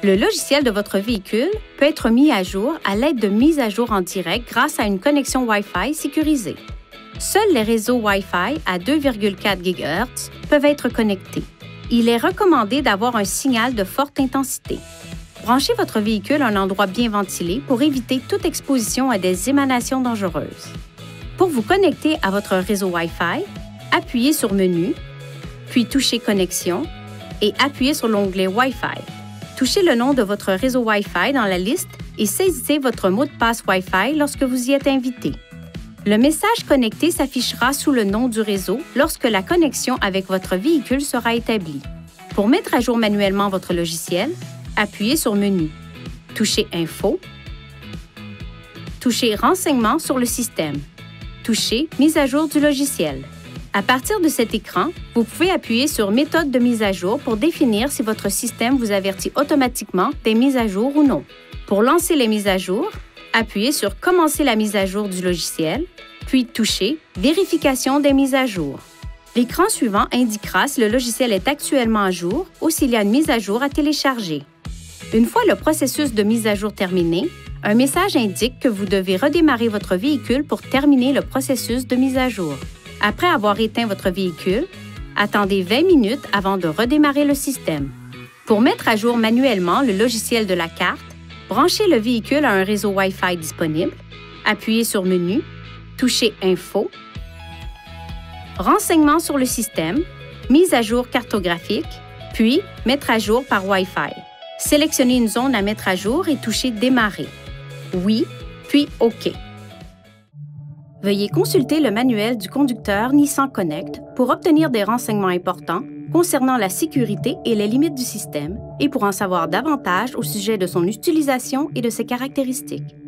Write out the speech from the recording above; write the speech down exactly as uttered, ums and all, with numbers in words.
Le logiciel de votre véhicule peut être mis à jour à l'aide de mises à jour en direct grâce à une connexion Wi-Fi sécurisée. Seuls les réseaux Wi-Fi à deux virgule quatre gigahertz peuvent être connectés. Il est recommandé d'avoir un signal de forte intensité. Branchez votre véhicule à un endroit bien ventilé pour éviter toute exposition à des émanations dangereuses. Pour vous connecter à votre réseau Wi-Fi, appuyez sur Menu, puis touchez Connexion et appuyez sur l'onglet Wi-Fi. Touchez le nom de votre réseau Wi-Fi dans la liste et saisissez votre mot de passe Wi-Fi lorsque vous y êtes invité. Le message connecté s'affichera sous le nom du réseau lorsque la connexion avec votre véhicule sera établie. Pour mettre à jour manuellement votre logiciel, appuyez sur Menu, touchez Info, touchez Renseignements sur le système, touchez Mise à jour du logiciel. À partir de cet écran, vous pouvez appuyer sur Méthode de mise à jour pour définir si votre système vous avertit automatiquement des mises à jour ou non. Pour lancer les mises à jour, appuyez sur Commencer la mise à jour du logiciel, puis touchez Vérification des mises à jour. L'écran suivant indiquera si le logiciel est actuellement à jour ou s'il y a une mise à jour à télécharger. Une fois le processus de mise à jour terminé, un message indique que vous devez redémarrer votre véhicule pour terminer le processus de mise à jour. Après avoir éteint votre véhicule, attendez vingt minutes avant de redémarrer le système. Pour mettre à jour manuellement le logiciel de la carte, branchez le véhicule à un réseau Wi-Fi disponible, appuyez sur Menu, touchez Info, Renseignements sur le système, Mise à jour cartographique, puis Mettre à jour par Wi-Fi. Sélectionnez une zone à mettre à jour et touchez Démarrer. Oui, puis OK. Veuillez consulter le manuel du conducteur Nissan Connect pour obtenir des renseignements importants concernant la sécurité et les limites du système et pour en savoir davantage au sujet de son utilisation et de ses caractéristiques.